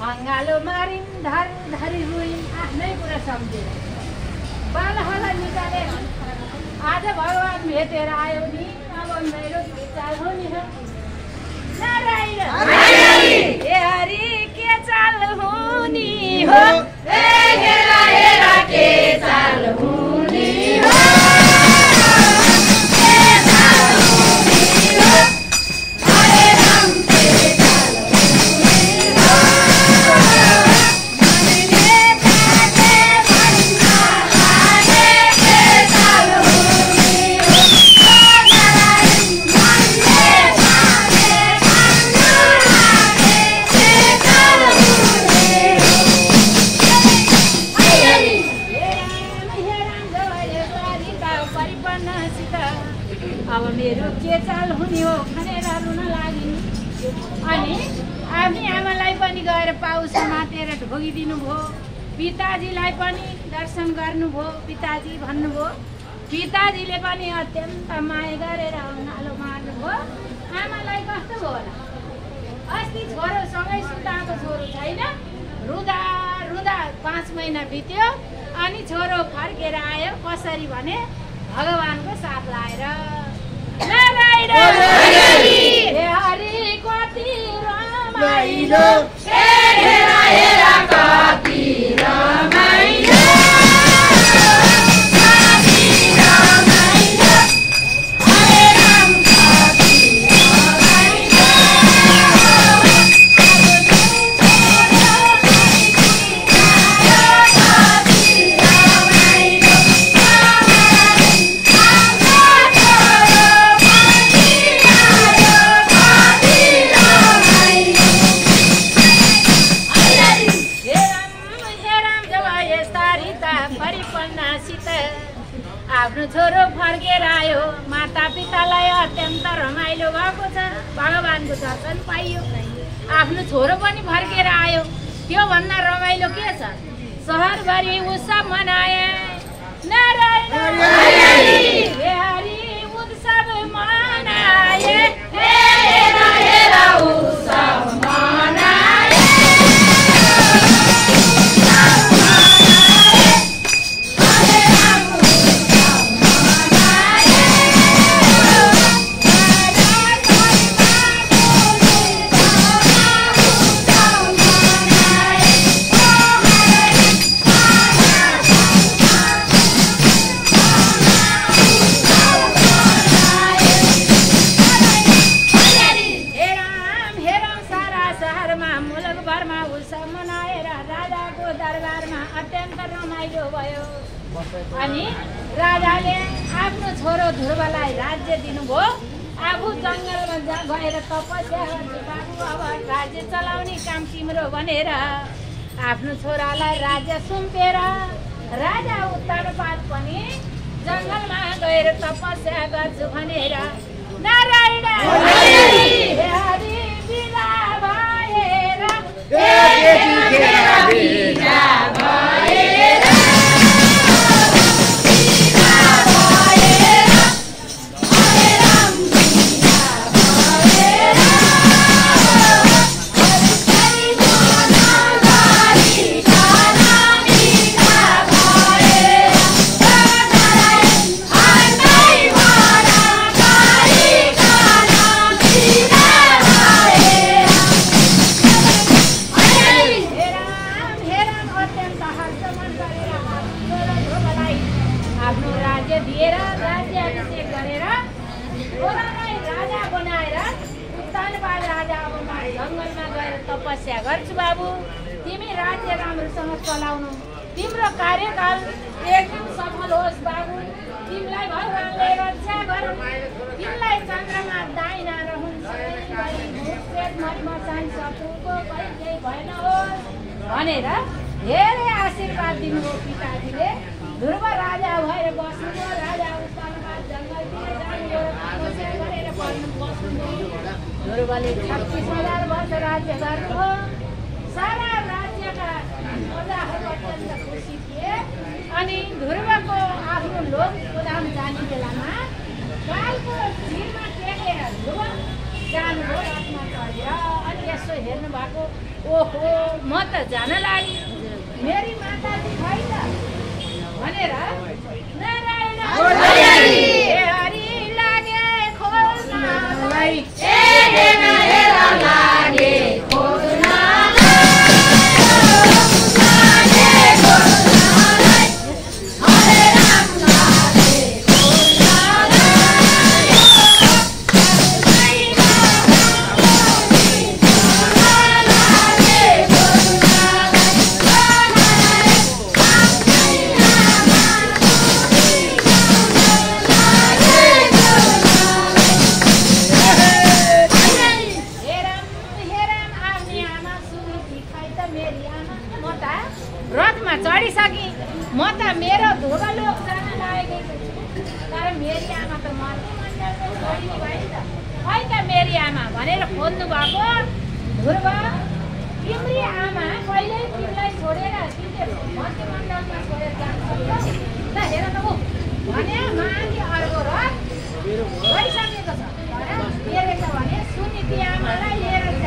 अङ्गालो मारिन् धरी रुइन् आफ्नै कुरा सम्झेर बालहरूलाई निकालेर आज भगवान भेटेर आयो नि अब मेरो चाल हो नि नारायण हे हरि के चाल हुनी हो हेरा हेरा के चाल हुनी हो अब मेरो के चाल हुने हो भनेर रुन लागिन् अनि आफ्नी आमालाई पनि गएर पाउ समातेर ढोगिदिनु भयो पिताजीलाई पनि दर्शन गर्नुभयो पिताजी भन्नुभयो पिताजीले पनि अत्यन्त माया गरेर नालो मार्नुभयो आमालाई कस्तो भयो होला अस्ति छोरोसँगै सुताएको छोरो छैन रुँदा रुँदा 5 महिना बित्यो अनि छोरो फर्केर आयो कसरी भने भगवानको साथ लाएर नारायण हे हरि कति रमाइलो हेरा हेरा कति रमाइलो आफ्नो छोरो फर्केर आयो माता पितालाई अत्यन्त रमाइलो भएको छ भगवानको दर्शन पाइयो आफ्नो छोरो पनि फर्केर आयो त्यो भन्दा रमाइलो के छ सहरभरि उत्सव मनाए नारायण हे हरि उत्सव मनाए हेरा हेरा उत्सव मनाए अनि राजाले आफ्नो छोरो ध्रुवलाई राज्य दिनुभयो आफू जङ्गलमा गएर तपस्या गर्छु बाबु अब राज्य चलाउने काम तिम्रो भनेर आफ्नो छोरालाई राज्य सुम्पेर राजा उत्तरपाद पनि जङ्गलमा गएर तपस्या गर्छु भनेर नारायण हे हरि बिना भएर तपस्या गर्छु बाबु तिमी राज्य राम्रोसँग चलाउनु तिम्रो कार्यकाल एकदम सफल होस् बाबु तिमीलाई भगवानले रक्षा गरून् तिमीलाई चन्द्रमा दाहिना रहन् शत्रुको केही भएन होस् भनेर धेरै आशीर्वाद दिनुभयो पिताजीले ध्रुव राजा भएर बस्नुभयो राजा उत्तरपाद जङ्गलतिर जानुभयो तपस्या गरेर बस्नुभयो ध्रुवले 36,000 वर्ष राज्य गर्नुभयो सारा राज्यका प्रजाहरू अत्यन्त खुसी थिए अनि ध्रुवको आफ्नो लोक गोदाम जाने बेलामा कालको झिलमा टेकेर ध्रुव जानुभयो रथमा चढेर अनि यसो हेर्नु भएको ओहो म त जान लागि मेरी माताजी खै त भनेर नारायण हरि लागे खोज्नलाई लागे रथमा चढिसके म त मेरो ध्रुवलोक जान लागेको छु तर मेरी आमा त मन्त्रीमण्डलले छोडिदिनु भयो नि त खै त मेरी आमा भनेर खोज्नु भएको ध्रुव तिम्री आमा कहिल्यै तिमीलाई छोडेर तिमीले मन्त्रीमण्डलमा छोडेर जान सक्छौ ल हेर त ऊ भने माथि अर्को रथ गइसकेको छ तर मेरो छ भने सुनीति आमालाई लिएर